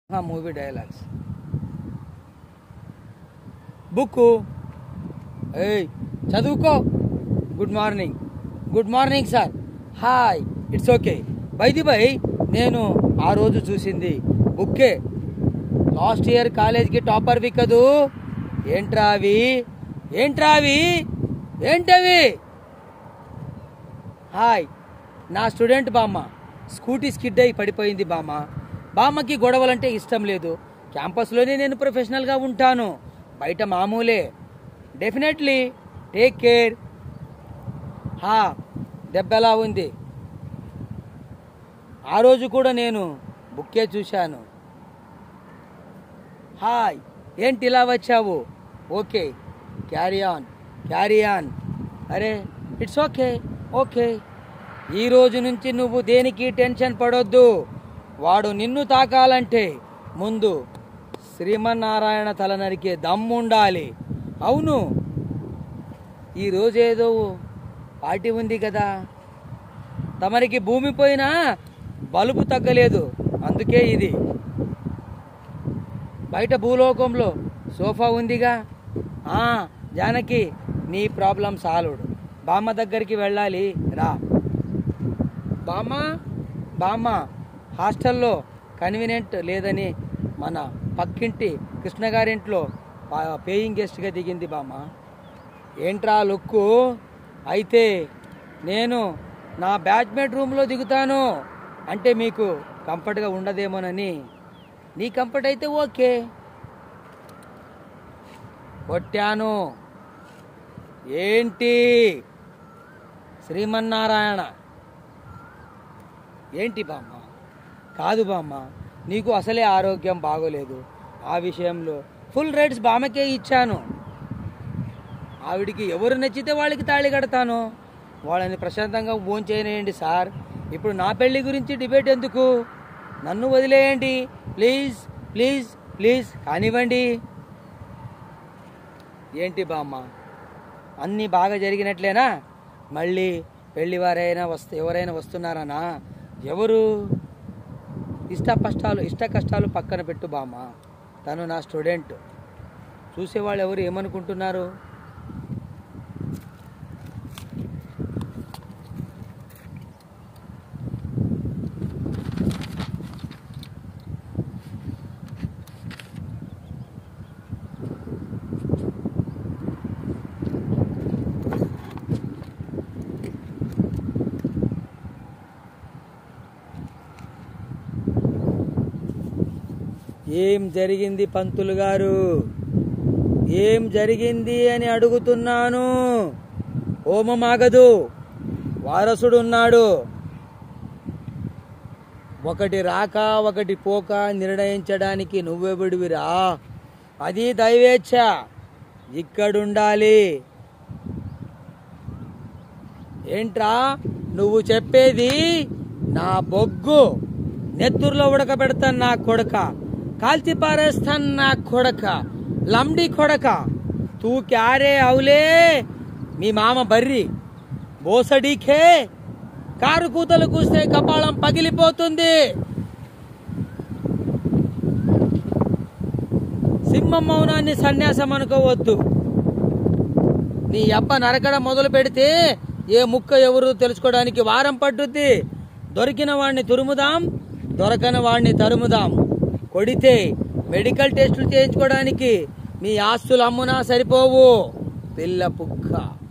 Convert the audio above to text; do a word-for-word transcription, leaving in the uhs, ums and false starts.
Movie dialogues book ఏయ్ చదువుకో. Good morning. Good morning sir. Hi. It's okay. By the by నేను ఆ రోజు చూసింది బుక్కే. లాస్ట్ ఇయర్ కాలేజ్కి టాపర్వి కదూ. ఏంట్రా అవి ఏంట్రా అవి ఏంటవి? హాయ్. నా స్టూడెంట్ బామ్మ స్కూటీ స్కిడ్ అయి పడిపోయింది బామ్మ. బామ్మకి గొడవలంటే ఇష్టం లేదు. క్యాంపస్లోనే నేను ప్రొఫెషనల్గా ఉంటాను, బయట మామూలే. Definitely take care. హా దెబ్బ ఎలా ఉంది? ఆ రోజు కూడా నేను బుక్కే చూశాను. హాయ్. ఏంటి ఇలా వచ్చావు? Okay carry on carry on. అరే ఇట్స్ ఓకే ఓకే. ఈ రోజు నుంచి నువ్వు దేనికి టెన్షన్ పడొద్దు. వాడు నిన్ను తాకాలంటే ముందు శ్రీమన్నారాయణ తల నరికే దమ్ముండాలి. అవును, ఈరోజేదో పార్టీ ఉంది కదా. తమరికి భూమి పోయినా బలుపు తగ్గలేదు, అందుకే ఇది. బయట భూలోకంలో సోఫా ఉందిగా. జానకి నీ ప్రాబ్లం సాల్వ్డ్. బామ్మ దగ్గరికి వెళ్ళాలి రా. బామ్మ బామ్మ హాస్టల్లో కన్వీనియంట్ లేదని మన పక్కింటి కృష్ణ గారింట్లో పేయింగ్ గెస్ట్గా దిగింది బామ్మ. ఏంట్రా లుక్కు? అయితే నేను నా బ్యాచ్మేట్ రూమ్లో దిగుతాను అంటే మీకు కంఫర్ట్గా ఉండదేమోనని. నీ కంఫర్ట్ అయితే ఓకే. కొట్టాను. ఏంటి శ్రీమన్నారాయణ? ఏంటి బామ్మ? కాదు బామ్మ, నీకు అసలే ఆరోగ్యం బాగోలేదు. ఆ విషయంలో ఫుల్ రైట్స్ బామ్మకే ఇచ్చాను. ఆవిడికి ఎవరు నచ్చితే వాళ్ళకి తాళి కడతాను. వాళ్ళని ప్రశాంతంగా భోంచేయనేయండి సార్. ఇప్పుడు నా పెళ్లి గురించి డిబేట్ ఎందుకు? నన్ను వదిలేయండి ప్లీజ్ ప్లీజ్ ప్లీజ్ కానివ్వండి. ఏంటి బామ్మ, అన్నీ బాగా జరిగినట్లేనా? మళ్ళీ పెళ్లివారైనా వస్తు ఎవరైనా వస్తున్నారనా? ఎవరు? ఇష్ట కష్టాలు ఇష్ట కష్టాలు పక్కన పెట్టు బామ్మ. తను నా స్టూడెంట్. చూసేవాళ్ళు ఎవరు ఏమనుకుంటున్నారు? ఏం జరిగింది పంతులు గారు? ఏం జరిగింది అని అడుగుతున్నాను. హోమం ఆగదు, వారసుడున్నాడు. ఒకటి రాక ఒకటి పోక నిర్ణయించడానికి నువ్వెవడివిరా? అది దైవేచ్ఛ. ఇక్కడుండాలి. ఏంట్రా నువ్వు చెప్పేది? నా బొగ్గు నెత్తుర్లో ఉడకబెడతాను నా కొడక, కాల్చి పారేస్తాను నా కొడక, లంబడి కొడక. తూ క్యారే అవులే మీ మామ బర్రి బోసడీకే. కారు కూతలు కూస్తే కపాలం పగిలిపోతుంది. సింహం మౌనాన్ని సన్యాసం అనుకోవద్దు. నీ అబ్బ నరకడం మొదలు పెడితే ఏ ముక్క ఎవరు తెలుసుకోవడానికి వారం పట్టుద్ది. దొరికిన వాడిని తురుముదాం, దొరకని వాడిని తరుముదాం. కొడితే మెడికల్ టెస్టులు చేయించుకోవడానికి మీ ఆస్తులు అమ్మునా సరిపోవు. పిల్ల పుక్క.